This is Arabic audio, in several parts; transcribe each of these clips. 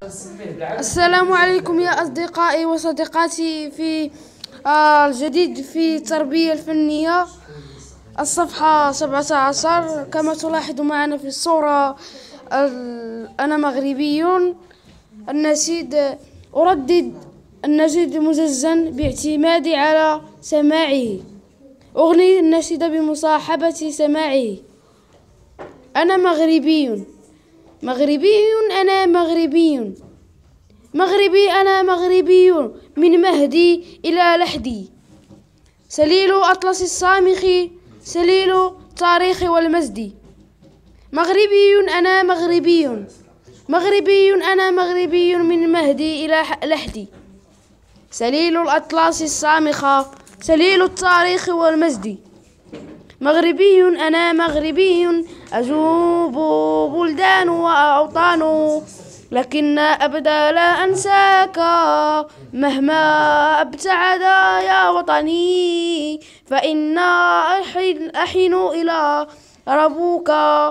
السلام عليكم يا أصدقائي وصديقاتي في الجديد في التربية الفنية، الصفحة 17. كما تلاحظ معنا في الصورة، أنا مغربي. النشيد أردد النشيد مزجا باعتمادي على سماعه، أغني النشيد بمصاحبة سماعه. أنا مغربي، أنا مغربي، أنا مغربي من مهدي إلى لحدي، سليل أطلس الصامخ، سليل التاريخ والمجد. مغربي أنا مغربي، أنا مغربي من مهدي إلى لحدي، سليل الأطلس الصامخة، سليل التاريخ والمجد. مغربي أنا مغربي، أجوب بلدان وأوطان، لكن أبدا لا أنساك مهما ابتعد يا وطني، فإن أحن إلى ربوك.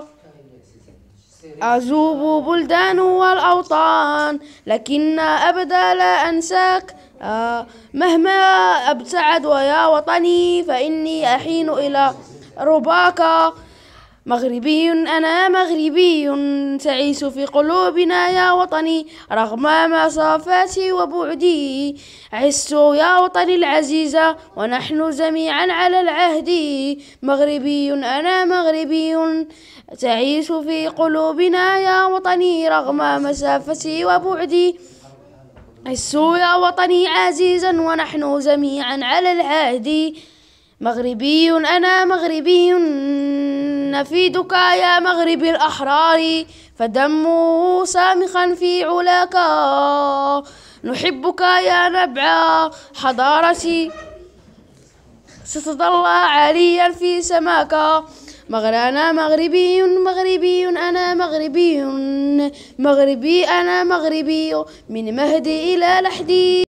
أجوب بلدان والأوطان، لكن أبدا لا أنساك مهما أبتعد يا وطني، فإني أحين إلى رباك. مغربي أنا مغربي، تعيش في قلوبنا يا وطني رغم مسافاتي وبعدي، عشت يا وطني العزيزة ونحن جميعا على العهد. مغربي أنا مغربي، تعيش في قلوبنا يا وطني رغم مسافتي وبعدي، عشت يا وطني عزيزا ونحن جميعا على العهد. مغربي أنا مغربي، نفيدك يا مغرب الأحرار، فدمه سامخا في علاك، نحبك يا نبع حضارتي، ستظل عاليا في سماك. أنا مغربي، أنا مغربي، أنا مغربي من مهدي إلى لحدي.